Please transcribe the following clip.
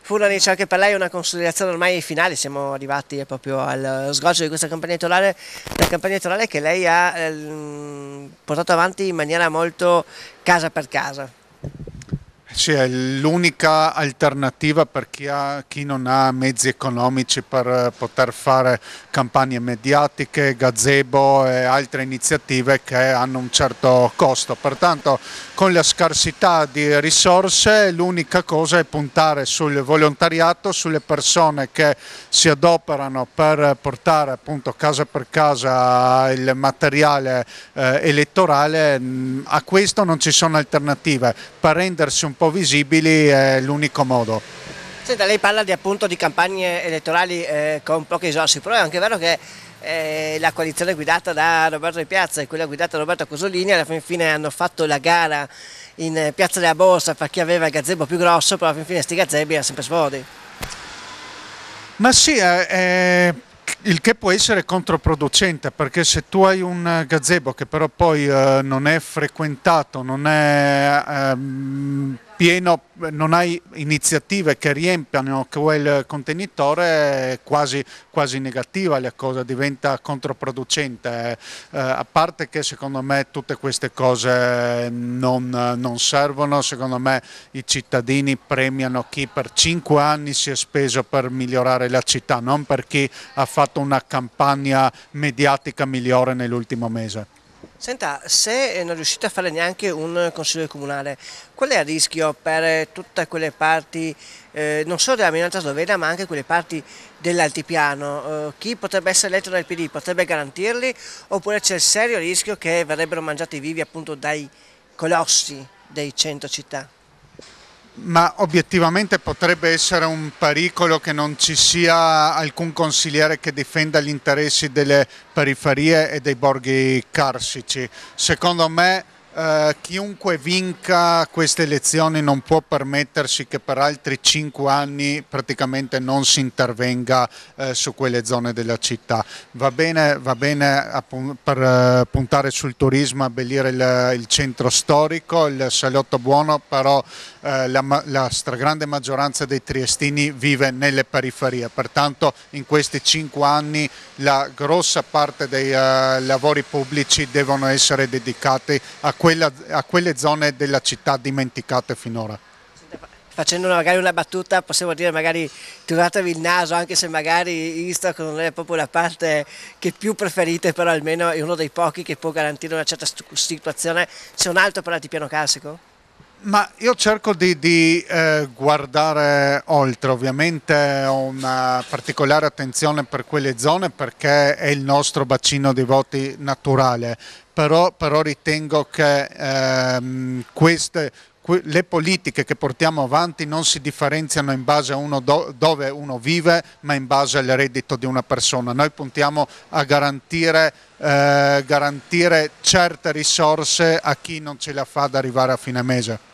Furlanic, anche per lei è una consolidazione ormai finale, siamo arrivati proprio al sgoccio di questa campagna elettorale, la campagna elettorale che lei ha portato avanti in maniera molto casa per casa. Sì, è l'unica alternativa per chi non ha mezzi economici per poter fare campagne mediatiche, gazebo e altre iniziative che hanno un certo costo. Pertanto, con la scarsità di risorse, l'unica cosa è puntare sul volontariato, sulle persone che si adoperano per portare appunto casa per casa il materiale elettorale. A questo non ci sono alternative. Per rendersi un po' visibili è l'unico modo. Senta, lei parla appunto di campagne elettorali con poche risorse, però è anche vero che la coalizione guidata da Roberto Di Piazza e quella guidata da Roberto Cosolini alla fine hanno fatto la gara in Piazza della Borsa per chi aveva il gazebo più grosso, però alla fine sti gazebi erano sempre sfodi. Ma sì, il che può essere controproducente, perché se tu hai un gazebo che però poi non è frequentato, non è pieno, non hai iniziative che riempiano quel contenitore, è quasi negativa la cosa, diventa controproducente, a parte che secondo me tutte queste cose non servono. Secondo me i cittadini premiano chi per 5 anni si è speso per migliorare la città, non per chi ha fatto una campagna mediatica migliore nell'ultimo mese. Senta, se non riuscite a fare neanche un consiglio comunale, qual è il rischio per tutte quelle parti, non solo della minoranza slovena, ma anche quelle parti dell'altipiano? Chi potrebbe essere eletto dal PD potrebbe garantirli, oppure c'è il serio rischio che verrebbero mangiati vivi appunto dai colossi dei centro città? Ma obiettivamente potrebbe essere un pericolo che non ci sia alcun consigliere che difenda gli interessi delle periferie e dei borghi carsici. Secondo me chiunque vinca queste elezioni non può permettersi che per altri 5 anni praticamente non si intervenga su quelle zone della città. Va bene per puntare sul turismo, abbellire il centro storico, il salotto buono, però la stragrande maggioranza dei triestini vive nelle periferie, pertanto in questi 5 anni la grossa parte dei lavori pubblici devono essere dedicati a quelle zone della città dimenticate finora. Facendo magari una battuta possiamo dire magari tiratevi il naso, anche se magari Istro non è proprio la parte che più preferite, però almeno è uno dei pochi che può garantire una certa situazione. C'è un altro per l'altipiano carsico? Ma io cerco di guardare oltre. Ovviamente ho una particolare attenzione per quelle zone perché è il nostro bacino di voti naturale, però ritengo che le politiche che portiamo avanti non si differenziano in base a dove uno vive, ma in base al reddito di una persona. Noi puntiamo a garantire certe risorse a chi non ce la fa ad arrivare a fine mese.